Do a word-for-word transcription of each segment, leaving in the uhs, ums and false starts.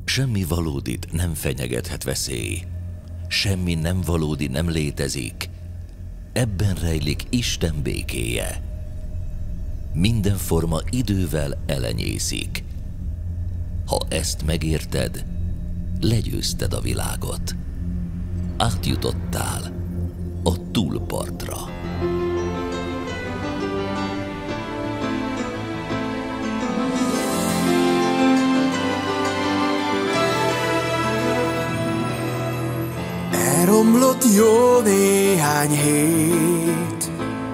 Semmi valódit nem fenyegethet veszély, semmi nem valódi nem létezik, ebben rejlik Isten békéje. Minden forma idővel elenyészik. Ha ezt megérted, legyőzted a világot. Átjutottál a túlpartra. Elromlott jó néhány hét,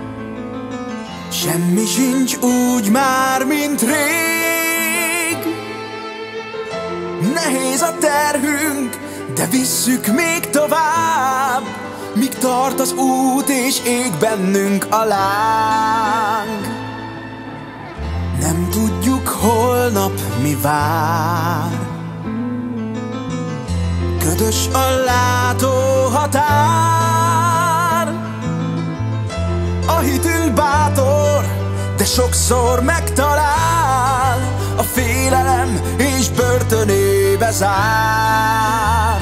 semmi sincs úgy már, mint rég. Nehéz a terhünk, de visszük még tovább, míg tart az út és ég bennünk a láng. Nem tudjuk holnap mi vár, ködös a látóhatár. A hitünk bátor, de sokszor megtalál, a félelem és börtönébe zár.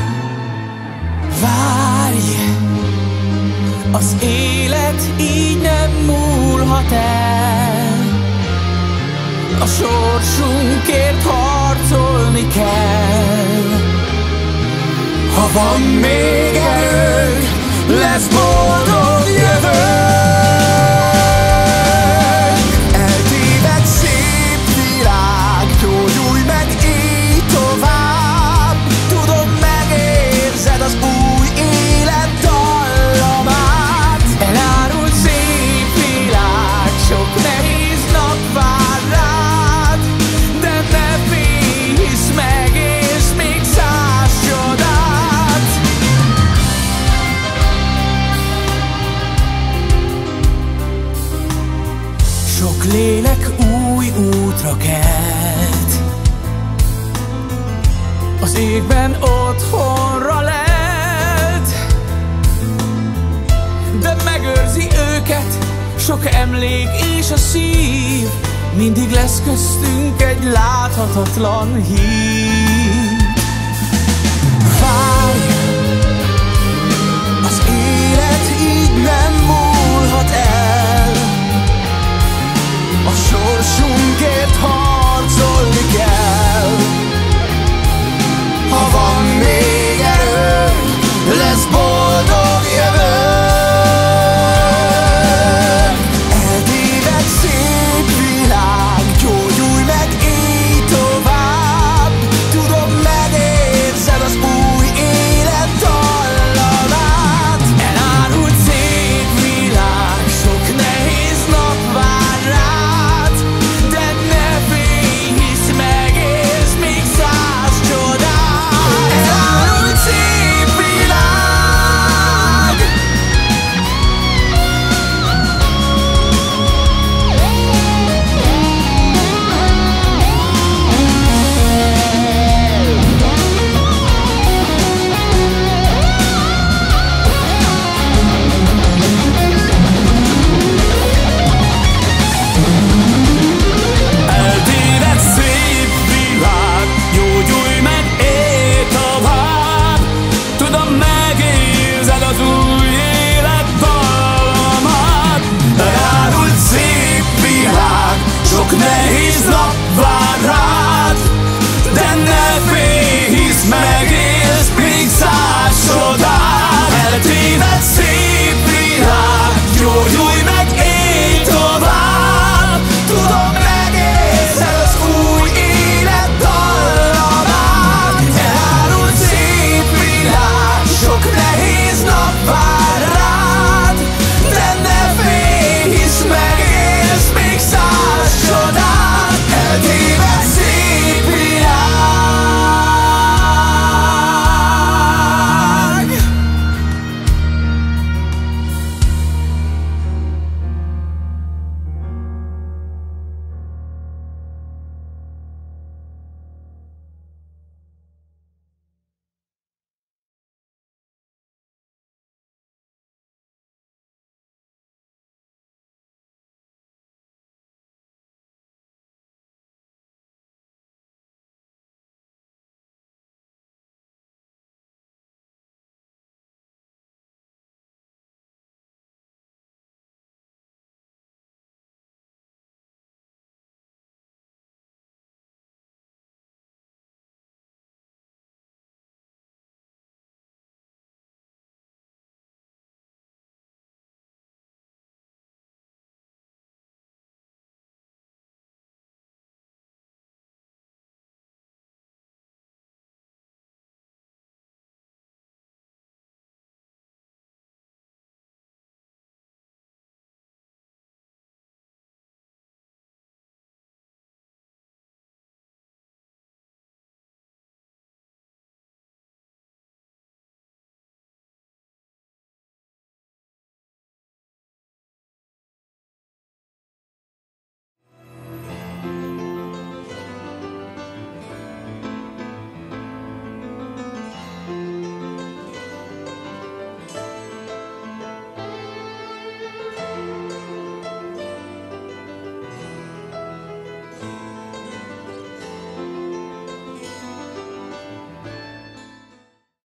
Várj! Az élet így nem múlhat el, a sorsunkért harcolni kell. Ha van még erőnk, lesz boldog jövőnk. Eltévedt szép világ, gyógyulj meg így tovább. Tudom, megérzed az új élet dallamát. Elárult szép világ, sok nehéz nap vár rád, de ne félj, hisz megérsz még száz csodát. Sok lélek új útra kelt, az égben otthonra lelt, de megőrzi őket sok emlék és a szív. Mindig lesz köztünk egy láthatatlan híd. Várj!